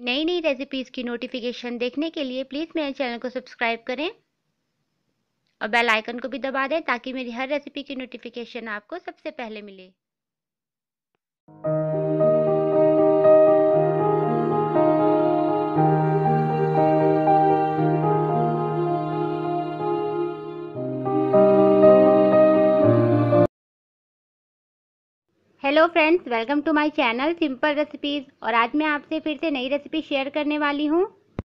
नई नई रेसिपीज़ की नोटिफिकेशन देखने के लिए प्लीज़ मेरे चैनल को सब्सक्राइब करें और बेल आइकन को भी दबा दें ताकि मेरी हर रेसिपी की नोटिफिकेशन आपको सबसे पहले मिले। Hello friends, welcome to my channel simple recipes. और आज मैं आपसे फिर से नई रेसिपी शेयर करने वाली हूँ।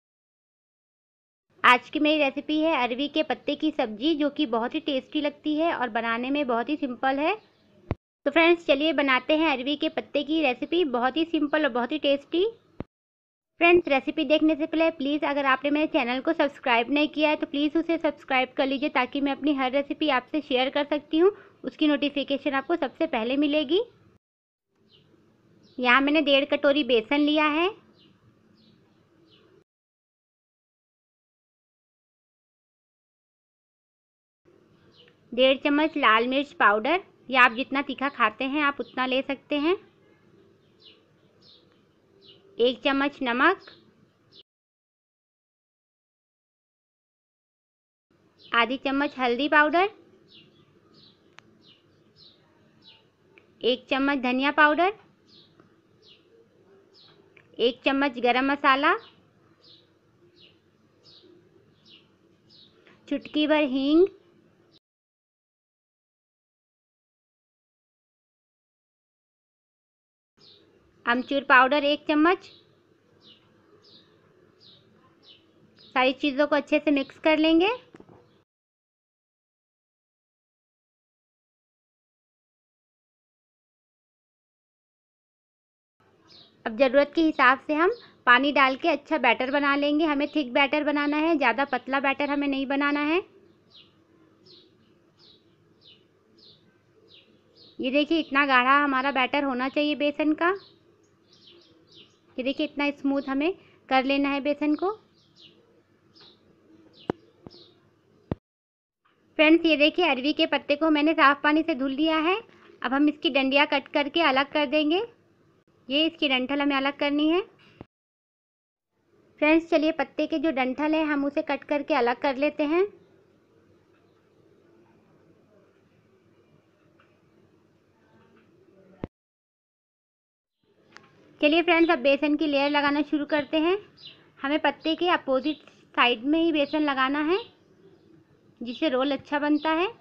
आज की मेरी रेसिपी है अरवी के पत्ते की सब्जी, जो कि बहुत ही टेस्टी लगती है और बनाने में बहुत ही सिंपल है। तो फ्रेंड्स चलिए बनाते हैं अरवी के पत्ते की रेसिपी, बहुत ही सिंपल और बहुत ही टेस्टी। फ्रेंड्स रेसिपी देखने से पहले प्लीज़ अगर आपने मेरे चैनल को सब्सक्राइब नहीं किया है तो प्लीज़ उसे सब्सक्राइब कर लीजिए ताकि मैं अपनी हर रेसिपी आपसे शेयर कर सकती हूँ, उसकी नोटिफिकेशन आपको सबसे पहले मिलेगी। यहाँ मैंने 1.5 कटोरी बेसन लिया है, डेढ़ चम्मच लाल मिर्च पाउडर, या आप जितना तीखा खाते हैं आप उतना ले सकते हैं, 1 चम्मच नमक, आधी चम्मच हल्दी पाउडर, 1 चम्मच धनिया पाउडर, 1 चम्मच गरम मसाला, चुटकी भर हींग, अमचूर पाउडर 1 चम्मच। सारी चीज़ों को अच्छे से मिक्स कर लेंगे। अब ज़रूरत के हिसाब से हम पानी डाल के अच्छा बैटर बना लेंगे। हमें थिक बैटर बनाना है, ज़्यादा पतला बैटर हमें नहीं बनाना है। ये देखिए इतना गाढ़ा हमारा बैटर होना चाहिए बेसन का। ये देखिए इतना स्मूथ हमें कर लेना है बेसन को। फ्रेंड्स ये देखिए अरवी के पत्ते को मैंने साफ पानी से धुल लिया है। अब हम इसकी डंडियाँ कट करके अलग कर देंगे। ये इसकी डंठल हमें अलग करनी है। फ्रेंड्स चलिए पत्ते के जो डंठल है हम उसे कट करके अलग कर लेते हैं। चलिए फ्रेंड्स अब बेसन की लेयर लगाना शुरू करते हैं। हमें पत्ते के अपोजिट साइड में ही बेसन लगाना है, जिससे रोल अच्छा बनता है।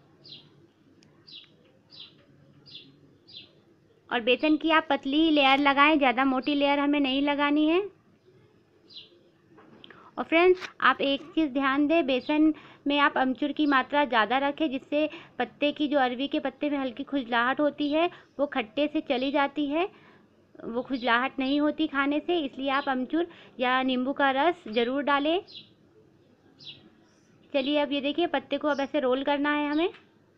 और बेसन की आप पतली ही लेयर लगाएं, ज़्यादा मोटी लेयर हमें नहीं लगानी है। और फ्रेंड्स आप एक चीज़ ध्यान दें, बेसन में आप अमचूर की मात्रा ज़्यादा रखें, जिससे पत्ते की जो अरवी के पत्ते में हल्की खुजलाहट होती है वो खट्टे से चली जाती है, वो खुजलाहट नहीं होती खाने से। इसलिए आप अमचूर या नींबू का रस ज़रूर डालें। चलिए अब ये देखिए पत्ते को अब ऐसे रोल करना है हमें।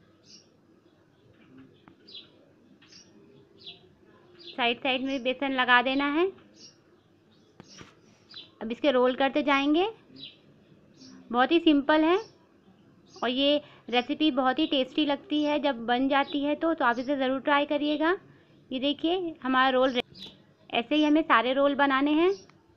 साइड साइड में बेसन लगा देना है। अब इसके रोल करते जाएंगे। बहुत ही सिंपल है और ये रेसिपी बहुत ही टेस्टी लगती है जब बन जाती है तो आप इसे ज़रूर ट्राई करिएगा। ये देखिए हमारा रोल ऐसे ही हमें सारे रोल बनाने हैं।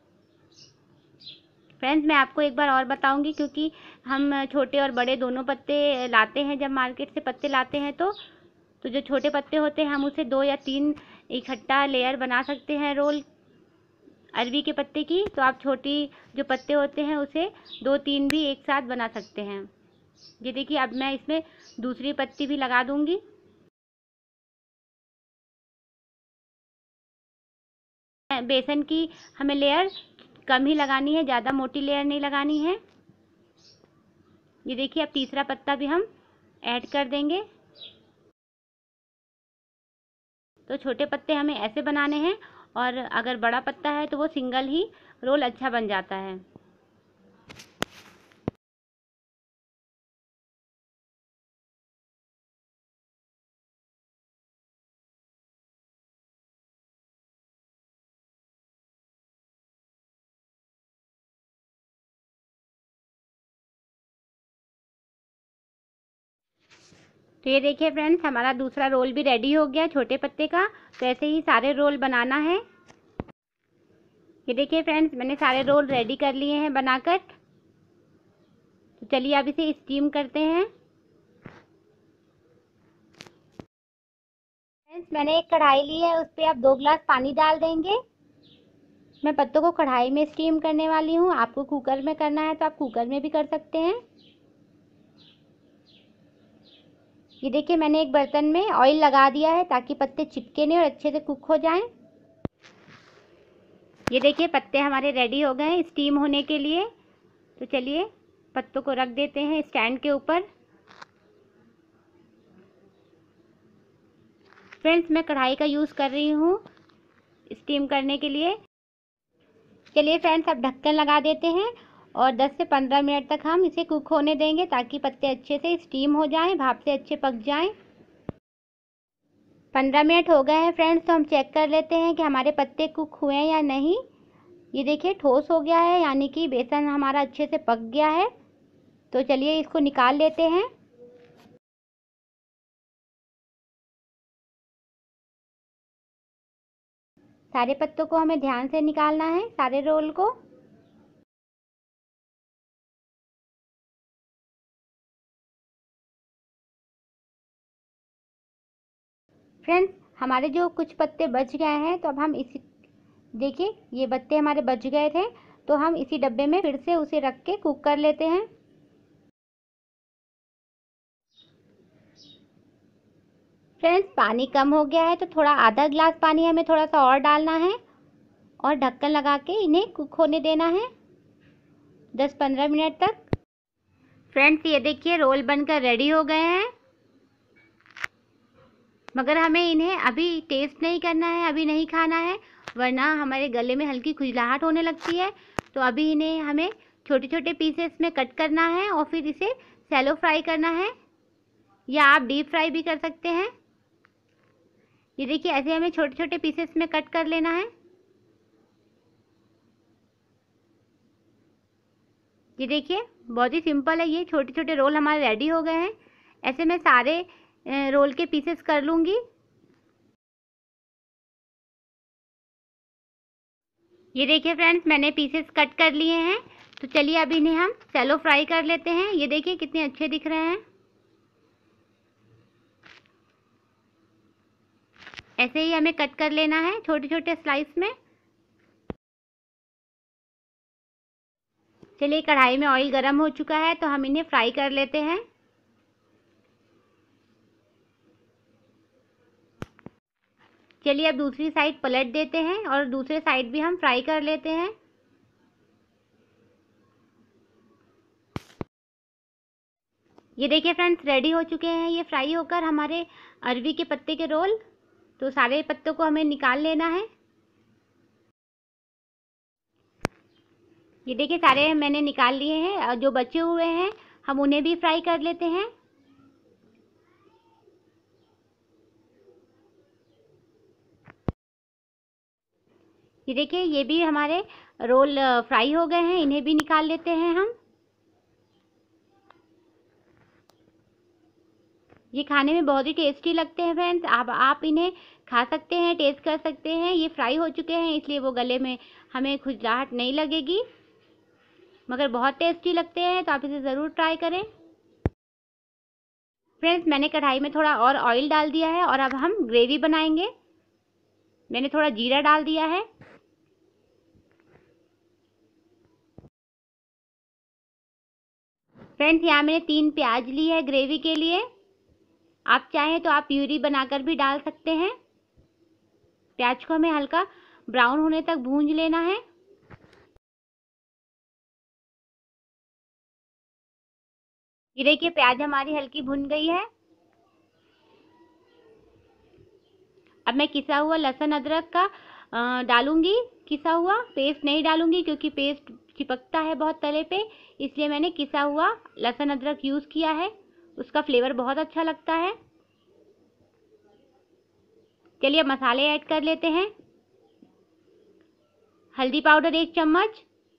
फ्रेंड्स मैं आपको एक बार और बताऊंगी, क्योंकि हम छोटे और बड़े दोनों पत्ते लाते हैं। जब मार्केट से पत्ते लाते हैं तो जो छोटे पत्ते होते हैं हम उसे 2 या 3 इकट्ठा लेयर बना सकते हैं रोल अरवी के पत्ते की। तो आप छोटी जो पत्ते होते हैं उसे 2-3 भी एक साथ बना सकते हैं। ये देखिए अब मैं इसमें दूसरी पत्ती भी लगा दूंगी। बेसन की हमें लेयर कम ही लगानी है, ज़्यादा मोटी लेयर नहीं लगानी है। ये देखिए अब तीसरा पत्ता भी हम ऐड कर देंगे। तो छोटे पत्ते हमें ऐसे बनाने हैं और अगर बड़ा पत्ता है तो वो सिंगल ही रोल अच्छा बन जाता है। तो ये देखिए फ्रेंड्स हमारा दूसरा रोल भी रेडी हो गया छोटे पत्ते का। तो ऐसे ही सारे रोल बनाना है। ये देखिए फ्रेंड्स, मैंने सारे रोल रेडी कर लिए हैं बनाकर। तो चलिए अब इसे स्टीम करते हैं। फ्रेंड्स, मैंने एक कढ़ाई ली है, उस पर आप 2 गिलास पानी डाल देंगे। मैं पत्तों को कढ़ाई में स्टीम करने वाली हूँ। आपको कुकर में करना है तो आप कुकर में भी कर सकते हैं। ये देखिए, मैंने एक बर्तन में ऑयल लगा दिया है ताकि पत्ते चिपके नहीं और अच्छे से कुक हो जाएं। ये देखिए, पत्ते हमारे रेडी हो गए हैं स्टीम होने के लिए। तो चलिए पत्तों को रख देते हैं स्टैंड के ऊपर। फ्रेंड्स, मैं कढ़ाई का यूज़ कर रही हूँ स्टीम करने के लिए। चलिए फ्रेंड्स, अब ढक्कन लगा देते हैं और 10 से 15 मिनट तक हम इसे कुक होने देंगे ताकि पत्ते अच्छे से स्टीम हो जाएं, भाप से अच्छे पक जाएं। 15 मिनट हो गए हैं फ्रेंड्स, तो हम चेक कर लेते हैं कि हमारे पत्ते कुक हुए हैं या नहीं। ये देखिए, ठोस हो गया है, यानी कि बेसन हमारा अच्छे से पक गया है। तो चलिए इसको निकाल लेते हैं। सारे पत्तों को हमें ध्यान से निकालना है, सारे रोल को। फ्रेंड्स, हमारे जो कुछ पत्ते बच गए हैं, तो अब हम इसी, देखिए ये पत्ते हमारे बच गए थे, तो हम इसी डब्बे में फिर से उसे रख के कुक कर लेते हैं। फ्रेंड्स, पानी कम हो गया है, तो थोड़ा आधा ग्लास पानी हमें थोड़ा सा और डालना है और ढक्कन लगा के इन्हें कुक होने देना है 10-15 मिनट तक। फ्रेंड्स, ये देखिए रोल बनकर रेडी हो गए हैं, मगर हमें इन्हें अभी टेस्ट नहीं करना है, अभी नहीं खाना है, वरना हमारे गले में हल्की खुजलाहट होने लगती है। तो अभी इन्हें हमें छोटे छोटे पीसेस में कट करना है और फिर इसे शैलो फ्राई करना है, या आप डीप फ्राई भी कर सकते हैं। ये देखिए, ऐसे हमें छोटे छोटे पीसेस में कट कर लेना है। ये देखिए, बहुत ही सिंपल है, ये छोटे छोटे रोल हमारे रेडी हो गए हैं। ऐसे मैं सारे रोल के पीसेस कर लूँगी। ये देखिए फ्रेंड्स, मैंने पीसेस कट कर लिए हैं। तो चलिए अब इन्हें हम शैलो फ्राई कर लेते हैं। ये देखिए कितने अच्छे दिख रहे हैं। ऐसे ही हमें कट कर लेना है छोटे छोटे स्लाइस में। चलिए, कढ़ाई में ऑयल गर्म हो चुका है, तो हम इन्हें फ्राई कर लेते हैं। चलिए अब दूसरी साइड पलट देते हैं और दूसरे साइड भी हम फ्राई कर लेते हैं। ये देखिए फ्रेंड्स, रेडी हो चुके हैं ये फ्राई होकर हमारे अरवी के पत्ते के रोल। तो सारे पत्तों को हमें निकाल लेना है। ये देखिए, सारे मैंने निकाल लिए हैं और जो बचे हुए हैं हम उन्हें भी फ्राई कर लेते हैं। ये देखिए, ये भी हमारे रोल फ्राई हो गए हैं, इन्हें भी निकाल लेते हैं हम। ये खाने में बहुत ही टेस्टी लगते हैं फ्रेंड्स। आप इन्हें खा सकते हैं, टेस्ट कर सकते हैं। ये फ्राई हो चुके हैं, इसलिए वो गले में हमें खुजलाहट नहीं लगेगी, मगर बहुत टेस्टी लगते हैं। तो आप इसे ज़रूर ट्राई करें। फ्रेंड्स, मैंने कढ़ाई में थोड़ा और ऑयल डाल दिया है और अब हम ग्रेवी बनाएंगे। मैंने थोड़ा जीरा डाल दिया है। फ्रेंड्स, यहाँ मैंने 3 प्याज ली है ग्रेवी के लिए। आप चाहें तो आप प्यूरी बनाकर भी डाल सकते हैं। प्याज को हमें हल्का ब्राउन होने तक भूंज लेना है। ये देखिए, प्याज हमारी हल्की भुन गई है। अब मैं किसा हुआ लहसुन अदरक का डालूंगी। किसा हुआ पेस्ट नहीं डालूंगी क्योंकि पेस्ट चिपकता है बहुत तले पे, इसलिए मैंने किसा हुआ लहसुन अदरक यूज़ किया है। उसका फ्लेवर बहुत अच्छा लगता है। चलिए अब मसाले ऐड कर लेते हैं। हल्दी पाउडर 1 चम्मच,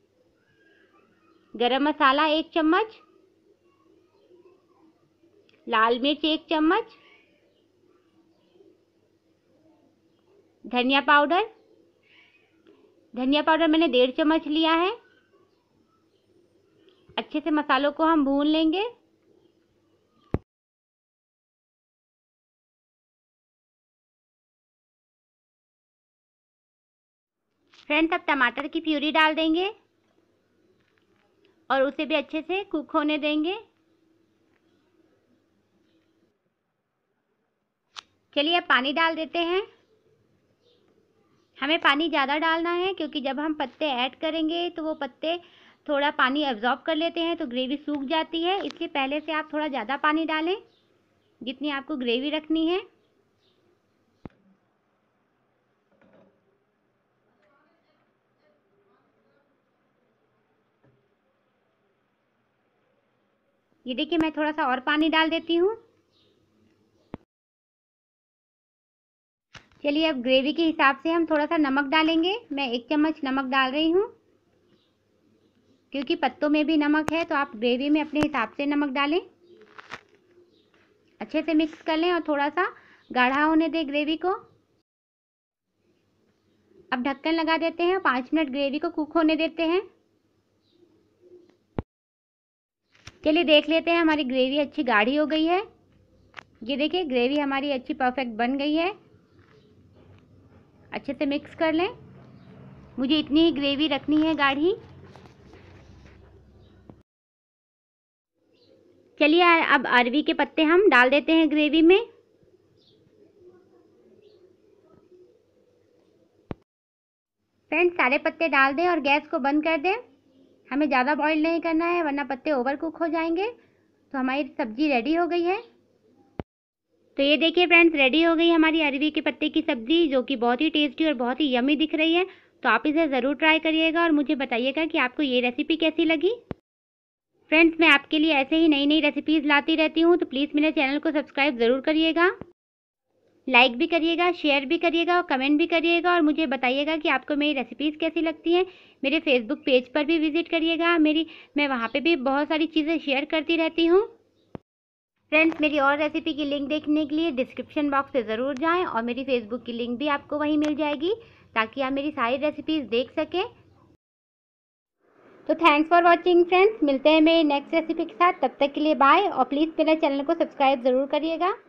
गरम मसाला 1 चम्मच, लाल मिर्च 1 चम्मच, धनिया पाउडर, धनिया पाउडर मैंने 1.5 चम्मच लिया है। अच्छे से मसालों को हम भून लेंगे। फ्रेंड्स, अब टमाटर की प्यूरी डाल देंगे और उसे भी अच्छे से कुक होने देंगे। चलिए अब पानी डाल देते हैं। हमें पानी ज़्यादा डालना है क्योंकि जब हम पत्ते ऐड करेंगे तो वो पत्ते थोड़ा पानी एब्जॉर्ब कर लेते हैं, तो ग्रेवी सूख जाती है। इसलिए पहले से आप थोड़ा ज़्यादा पानी डालें जितनी आपको ग्रेवी रखनी है। ये देखिए, मैं थोड़ा सा और पानी डाल देती हूँ। चलिए अब ग्रेवी के हिसाब से हम थोड़ा सा नमक डालेंगे। मैं 1 चम्मच नमक डाल रही हूँ क्योंकि पत्तों में भी नमक है, तो आप ग्रेवी में अपने हिसाब से नमक डालें। अच्छे से मिक्स कर लें और थोड़ा सा गाढ़ा होने दें ग्रेवी को। अब ढक्कन लगा देते हैं और 5 मिनट ग्रेवी को कुक होने देते हैं। चलिए देख लेते हैं, हमारी ग्रेवी अच्छी गाढ़ी हो गई है। ये देखिए, ग्रेवी हमारी अच्छी परफेक्ट बन गई है। अच्छे से मिक्स कर लें। मुझे इतनी ही ग्रेवी रखनी है गाढ़ी। चलिए अब अरवी के पत्ते हम डाल देते हैं ग्रेवी में। फ्रेंड्स, सारे पत्ते डाल दें और गैस को बंद कर दें। हमें ज़्यादा बॉईल नहीं करना है वरना पत्ते ओवर कुक हो जाएंगे। तो हमारी सब्जी रेडी हो गई है। तो ये देखिए फ्रेंड्स, रेडी हो गई हमारी अरवी के पत्ते की सब्जी, जो कि बहुत ही टेस्टी और बहुत ही यमी दिख रही है। तो आप इसे ज़रूर ट्राई करिएगा और मुझे बताइएगा कि आपको ये रेसिपी कैसी लगी। फ्रेंड्स, मैं आपके लिए ऐसे ही नई नई रेसिपीज़ लाती रहती हूँ, तो प्लीज़ मेरे चैनल को सब्सक्राइब ज़रूर करिएगा, लाइक भी करिएगा, शेयर भी करिएगा और कमेंट भी करिएगा और मुझे बताइएगा कि आपको मेरी रेसिपीज़ कैसी लगती हैं। मेरे फेसबुक पेज पर भी विजिट करिएगा। मैं वहाँ पे भी बहुत सारी चीज़ें शेयर करती रहती हूँ। फ्रेंड्स, मेरी और रेसिपी की लिंक देखने के लिए डिस्क्रिप्शन बॉक्स से ज़रूर जाएं और मेरी फेसबुक की लिंक भी आपको वहीं मिल जाएगी, ताकि आप मेरी सारी रेसिपीज़ देख सकें। तो थैंक्स फॉर वॉचिंग फ्रेंड्स, मिलते हैं मेरी नेक्स्ट रेसिपी के साथ। तब तक के लिए बाय और प्लीज़ मेरे चैनल को सब्सक्राइब ज़रूर करिएगा।